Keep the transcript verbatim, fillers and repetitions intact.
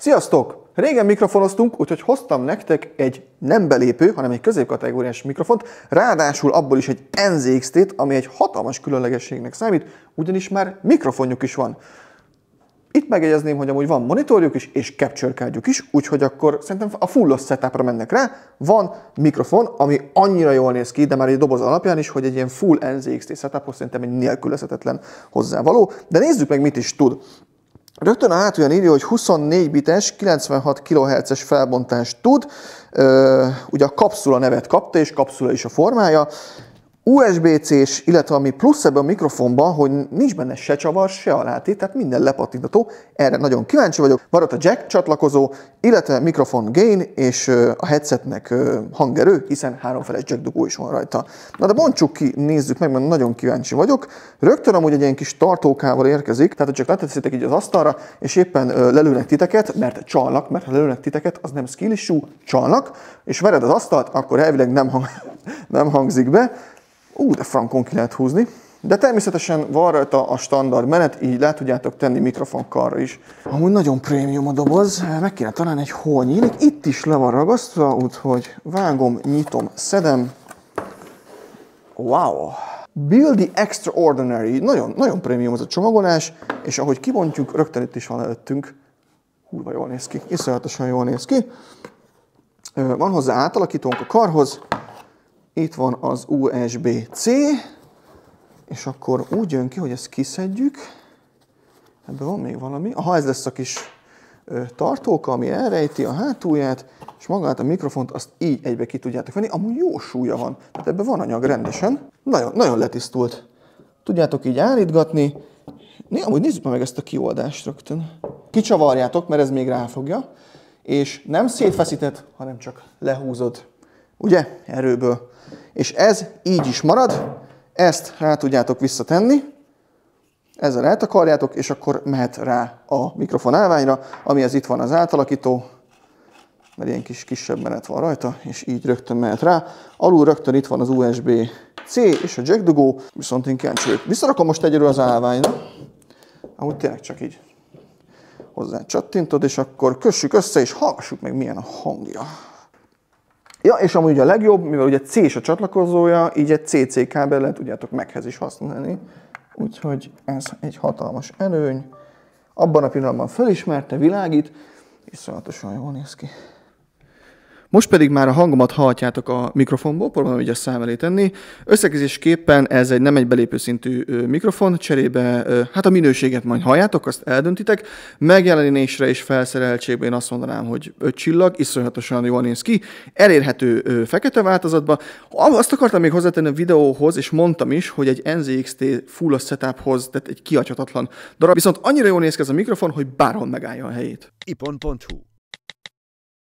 Sziasztok! Régen mikrofonoztunk, úgyhogy hoztam nektek egy nem belépő, hanem egy középkategóriás mikrofont, ráadásul abból is egy N Z X T-t, ami egy hatalmas különlegességnek számít, ugyanis már mikrofonjuk is van. Itt megjegyezném, hogy amúgy van monitorjuk is, és capture cardjuk is, úgyhogy akkor szerintem a fullos setupra mennek rá. Van mikrofon, ami annyira jól néz ki, de már egy doboz alapján is, hogy egy ilyen full N Z X T setuphoz szerintem egy nélkülözhetetlen hozzávaló. De nézzük meg, mit is tud. Rögtön a hátulján írja, hogy huszonnégy bites, kilencvenhat kilohertzes felbontást tud. Ö, ugye a kapszula nevet kapta, és kapszula is a formája. U S B C-s, illetve ami plusz ebben a mikrofonban, hogy nincs benne se csavar, se aláti, tehát minden lepattintható. Erre nagyon kíváncsi vagyok. Van ott a jack csatlakozó, illetve mikrofon gain, és a headsetnek hangerő, hiszen háromfeles jack dugó is van rajta. Na de bontsuk ki, nézzük meg, mert nagyon kíváncsi vagyok. Rögtön amúgy egy ilyen kis tartókával érkezik, tehát hogy csak leteszitek így az asztalra, és éppen lelőnek titeket, mert csalnak, mert ha lelőnek titeket, az nem skill issue, csalnak, és vered az asztalt, akkor elvileg nem, hang, nem hangzik be. Ú, de frankon ki lehet húzni. De természetesen van rajta a standard menet, így le tudjátok tenni mikrofonkarra is. Amúgy nagyon prémium a doboz, meg kéne találni, hogy hol nyílik. Itt is le van ragasztva, úgyhogy vágom, nyitom, szedem. Wow! Build the Extraordinary. Nagyon, nagyon prémium az a csomagolás, és ahogy kibontjuk, rögtön itt is van előttünk. Húrva jól néz ki, iszonyatosan jól néz ki. Van hozzá átalakítónk a karhoz. Itt van az U S B C, és akkor úgy jön ki, hogy ezt kiszedjük. Ebben van még valami. Aha, ez lesz a kis ö, tartóka, ami elrejti a hátulját, és magát a mikrofont azt így egybe ki tudjátok venni. Amúgy jó súlya van, tehát ebben van anyag rendesen. Nagyon, nagyon letisztult. Tudjátok így állítgatni. Né, amúgy nézzük meg ezt a kioldást rögtön. Kicsavarjátok, mert ez még ráfogja. És nem szétfeszített, hanem csak lehúzod. Ugye? Erőből. És ez így is marad, ezt rá tudjátok visszatenni, ezzel eltakarjátok, és akkor mehet rá a mikrofon állványra, amihez itt van az átalakító, mert ilyen kis kisebb menet van rajta, és így rögtön mehet rá. Alul rögtön itt van az U S B C és a jack dugó, viszont én kíváncsi vagyok. Visszarakom most egyről az állványra, ahogy tényleg csak így hozzá csattintod, és akkor kössük össze, és hallgassuk meg, milyen a hangja. Ja, és amúgy a legjobb, mivel ugye C-s a csatlakozója, így egy C C kábellel tudjátok Machez is használni. Úgyhogy ez egy hatalmas előny. Abban a pillanatban felismerte, világít, iszonyatosan jól néz ki. Most pedig már a hangomat hallhatjátok a mikrofonból, próbálom így a szám elé tenni. Összegzésképpen ez egy nem egy belépő szintű mikrofon, cserébe hát a minőséget majd halljátok, azt eldöntitek. Megjelenésre és felszereltségben én azt mondanám, hogy öt csillag, iszonyatosan jól néz ki. Elérhető fekete változatban. Azt akartam még hozzátenni a videóhoz, és mondtam is, hogy egy N Z X T full setuphoz, tehát egy kihagyhatatlan darab. Viszont annyira jól néz ki ez a mikrofon, hogy bárhol megállja a helyét. ipon pont hu